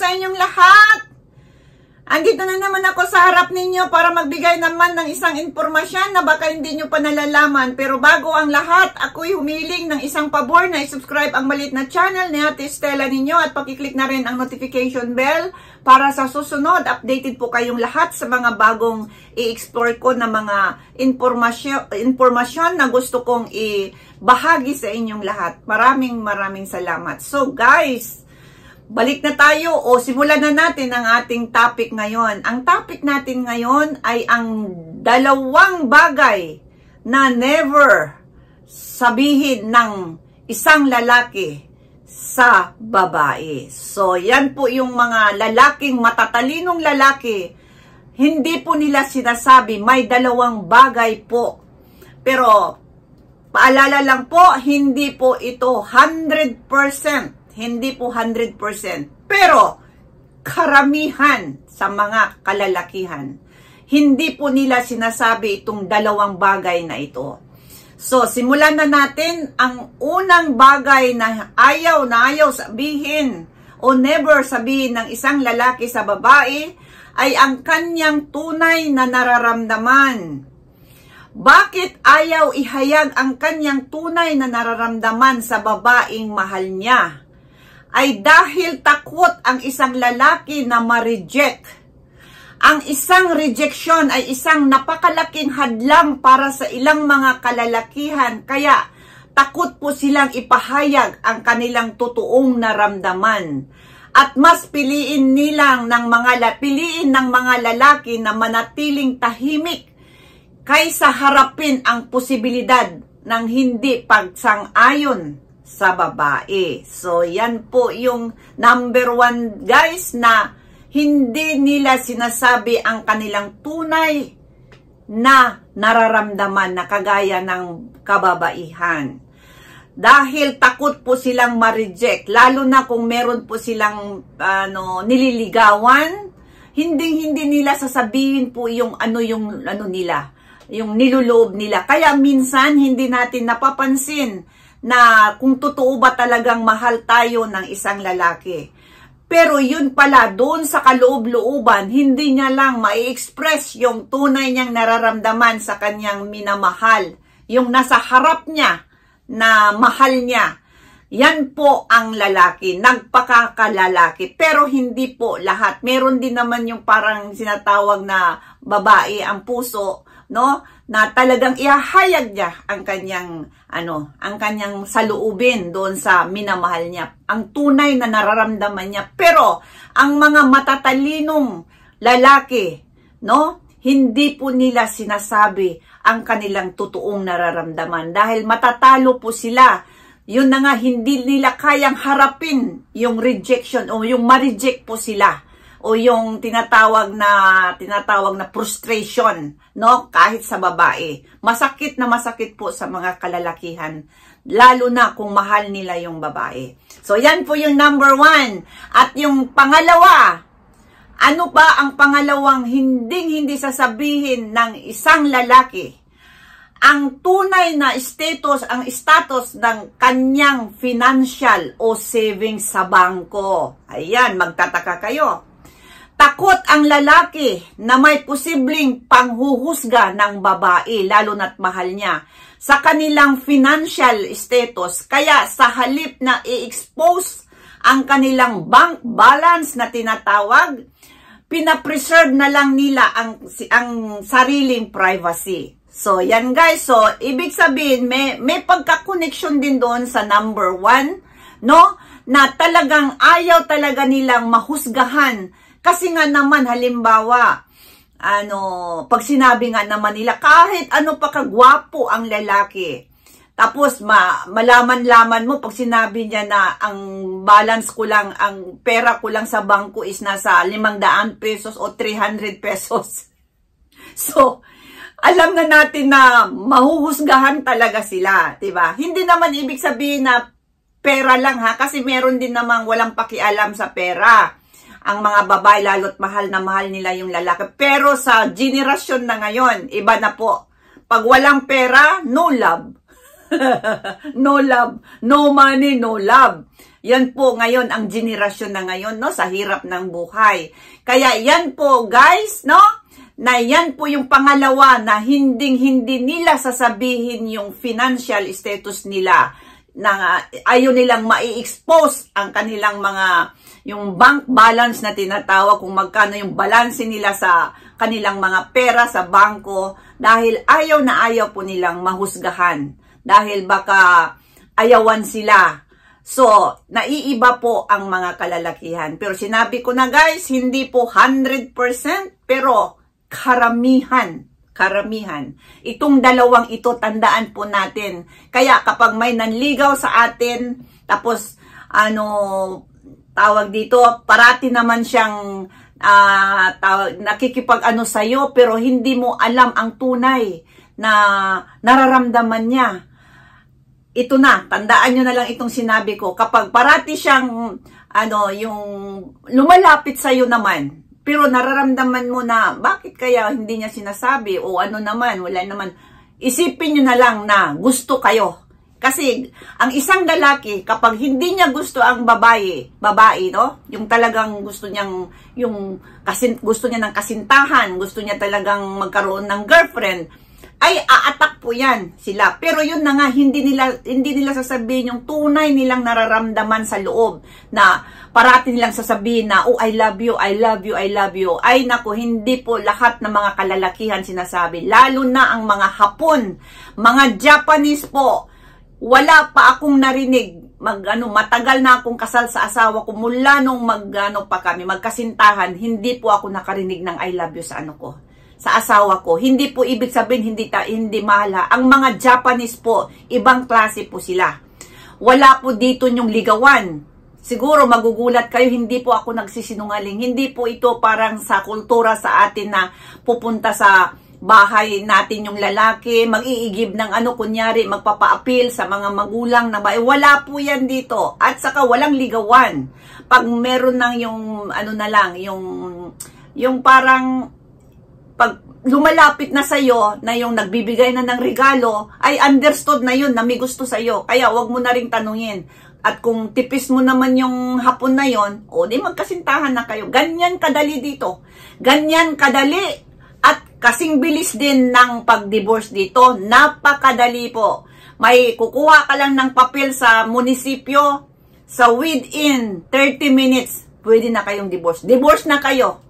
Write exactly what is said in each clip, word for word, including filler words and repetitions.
sa inyong lahat. Andito na naman ako sa harap ninyo para magbigay naman ng isang impormasyon na baka hindi nyo pa nalalaman. Pero bago ang lahat, ako'y humiling ng isang pabor na i-subscribe ang maliit na channel ni Ate Stella ninyo at pakiclick na rin ang notification bell para sa susunod, updated po kayong lahat sa mga bagong i-explore ko na mga impormasyon, impormasyon na gusto kong ibahagi sa inyong lahat. Maraming maraming salamat. So guys, balik na tayo o simulan na natin ang ating topic ngayon. Ang topic natin ngayon ay ang dalawang bagay na never sabihin ng isang lalaki sa babae. So, yan po yung mga lalaking, matatalinong lalaki. Hindi po nila sinasabi, may dalawang bagay po. Pero, paalala lang po, hindi po ito one hundred percent. Hindi po one hundred percent. Pero, karamihan sa mga kalalakihan, hindi po nila sinasabi itong dalawang bagay na ito. So, simulan na natin. Ang unang bagay na ayaw na ayaw sabihin o never sabihin ng isang lalaki sa babae ay ang kanyang tunay na nararamdaman. Bakit ayaw ihayag ang kanyang tunay na nararamdaman sa babaeng mahal niya? Ay dahil takot ang isang lalaki na ma-reject. Ang isang rejection ay isang napakalaking hadlang para sa ilang mga kalalakihan, kaya takot po silang ipahayag ang kanilang totoong naramdaman. At mas piliin nilang ng mga piliin ng mga lalaki na manatiling tahimik kaysa harapin ang posibilidad ng hindi pagsang-ayon sa babae. So, yan po yung number one, guys, na hindi nila sinasabi ang kanilang tunay na nararamdaman na kagaya ng kababaihan. Dahil takot po silang ma-reject, lalo na kung meron po silang ano, nililigawan, hindi-hindi nila sasabihin po yung ano yung ano nila, yung niluloob nila. Kaya minsan hindi natin napapansin na kung totoo ba talagang mahal tayo ng isang lalaki. Pero yun pala, doon sa kaloob-looban, hindi niya lang ma-express yung tunay niyang nararamdaman sa kanyang minamahal. Yung nasa harap niya na mahal niya. Yan po ang lalaki, nagpakakalalaki. Pero hindi po lahat. Meron din naman yung parang sinatawag na babae ang puso, no? Na talagang ihahayag niya ang kanyang ano, ang kanyang saloobin doon sa minamahal niya, ang tunay na nararamdaman niya. Pero ang mga matatalinong lalaki, no, hindi po nila sinasabi ang kanilang totoong nararamdaman dahil matatalo po sila. Yun na nga, hindi nila kayang harapin yung rejection o yung ma-reject po sila. O yung tinatawag na tinatawag na frustration, no, kahit sa babae. Masakit na masakit po sa mga kalalakihan, lalo na kung mahal nila yung babae. So yan po yung number one. At yung pangalawa, ano ba ang pangalawang hinding-hindi sasabihin ng isang lalaki? Ang tunay na status, ang status ng kanyang financial o savings sa bangko. Ayan, magtataka kayo. Takot ang lalaki na may posibleng panghuhusga ng babae, lalo na't mahal niya, sa kanilang financial status. Kaya sa halip na i-expose ang kanilang bank balance na tinatawag, pinapreserve na lang nila ang, ang sariling privacy. So, yan guys. So, ibig sabihin, may, may pagka-connection din doon sa number one, no? Na talagang ayaw talaga nilang mahusgahan. Kasi nga naman, halimbawa, ano, pag sinabi nga naman nila, kahit ano pa kagwapo ang lalaki, tapos ma, malaman-laman mo, pag sinabi niya na ang balance ko lang, ang pera ko lang sa bangko is nasa limang daan pesos o three hundred pesos. So, alam na natin na mahuhusgahan talaga sila, diba? Hindi naman ibig sabihin na pera lang ha, kasi meron din namang walang pakialam sa pera. Ang mga babae, lalo't mahal na mahal nila yung lalaki. Pero sa generasyon na ngayon, iba na po. Pag walang pera, no love. No love. No money, no love. Yan po ngayon ang generasyon na ngayon, no, sa hirap ng buhay. Kaya yan po, guys, no, na yan po yung pangalawa na hinding-hindi nila sasabihin yung financial status nila, na ayaw nilang mai-expose ang kanilang mga, yung bank balance na tinatawag, kung magkano yung balance nila sa kanilang mga pera sa bangko, dahil ayaw na ayaw po nilang mahusgahan, dahil baka ayawan sila. So, naiiba po ang mga kalalakihan. Pero sinabi ko na, guys, hindi po one hundred percent, pero karamihan. Karamihan. Itong dalawang ito, tandaan po natin. Kaya kapag may nanligaw sa atin, tapos, ano, tawag dito, parati naman siyang uh, tawag, nakikipag-ano sa'yo, pero hindi mo alam ang tunay na nararamdaman niya. Ito na, tandaan nyo na lang itong sinabi ko. Kapag parati siyang, ano, yung lumalapit sa'yo naman, pero nararamdaman mo na, bakit kaya hindi niya sinasabi? O ano naman, wala naman. Isipin nyo na lang na gusto kayo. Kasi, ang isang lalaki, kapag hindi niya gusto ang babae, babae, no? Yung talagang gusto niyang, yung, kasin, gusto niya ng kasintahan, gusto niya talagang magkaroon ng girlfriend, ay aatak po yan sila. Pero yun na nga, hindi nila, hindi nila sasabihin yung tunay nilang nararamdaman sa loob, na parati nilang sasabihin na, oh, I love you, I love you, I love you. Ay naku, hindi po lahat ng mga kalalakihan sinasabi. Lalo na ang mga Hapon, mga Japanese po. Wala pa akong narinig, mag, ano, matagal na akong kasal sa asawa ko, mula nung mag, ano, pa kami, magkasintahan, hindi po ako nakarinig ng I love you sa ano ko, sa asawa ko. Hindi po ibig sabihin hindi ta hindi mahala. Ang mga Japanese po, ibang klase po sila. Wala po dito yung ligawan. Siguro magugulat kayo, hindi po ako nagsisinungaling. Hindi po ito parang sa kultura sa atin na pupunta sa bahay natin yung lalaki, mag-iigib ng ano, kunyari magpapa-appeal sa mga magulang na ba. Eh, wala po yan dito. At saka walang ligawan. Pag meron ng yung ano na lang, yung yung parang pag lumalapit na sa'yo, na yung nagbibigay na ng regalo, ay understood na yun, na may gusto sa'yo. Kaya wag mo na rin tanungin. At kung tipis mo naman yung Hapon na yon, o di magkasintahan na kayo. Ganyan kadali dito. Ganyan kadali. At kasing bilis din ng pag-divorce dito. Napakadali po. May kukuha ka lang ng papel sa munisipyo, sa within thirty minutes, pwede na kayong divorce. Divorce na kayo.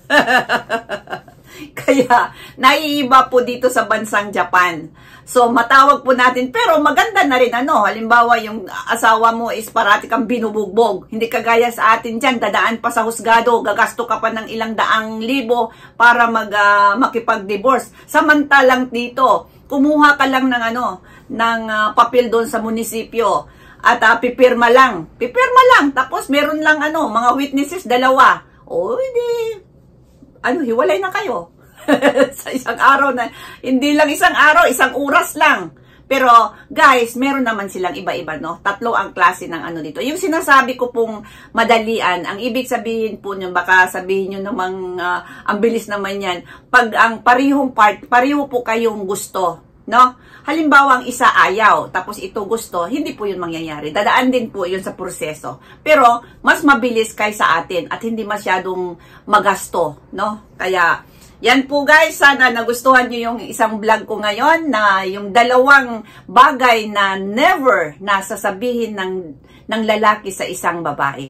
Kaya, naiiba po dito sa bansang Japan. So, matawag po natin. Pero maganda na rin, ano, halimbawa yung asawa mo is parati kang binubugbog. Hindi kagaya sa atin dyan, dadaan pa sa husgado, gagasto ka pa ng ilang daang libo para mag, uh, makipag-divorce. Samantalang dito, kumuha ka lang ng, ano, ng uh, papel doon sa munisipyo. At uh, pipirma lang. Pipirma lang. Tapos, meron lang, ano, mga witnesses, dalawa. O, hindi... ano, hiwalay na kayo. Sa isang araw na, hindi lang isang araw, isang oras lang. Pero, guys, meron naman silang iba-iba, no? Tatlo ang klase ng ano dito. Yung sinasabi ko pong madalian, ang ibig sabihin po nyo, baka sabihin nyo namang, uh, ang bilis naman yan, pag ang parihong part, pariho po kayong gusto, no? Halimbawa, ang isa ayaw, tapos ito gusto, hindi po yun mangyayari. Dadaan din po yun sa proseso. Pero, mas mabilis kaysa atin at hindi masyadong magasto, no? Kaya, yan po guys, sana nagustuhan nyo yung isang vlog ko ngayon na yung dalawang bagay na never na sasabihin ng, ng lalaki sa isang babae.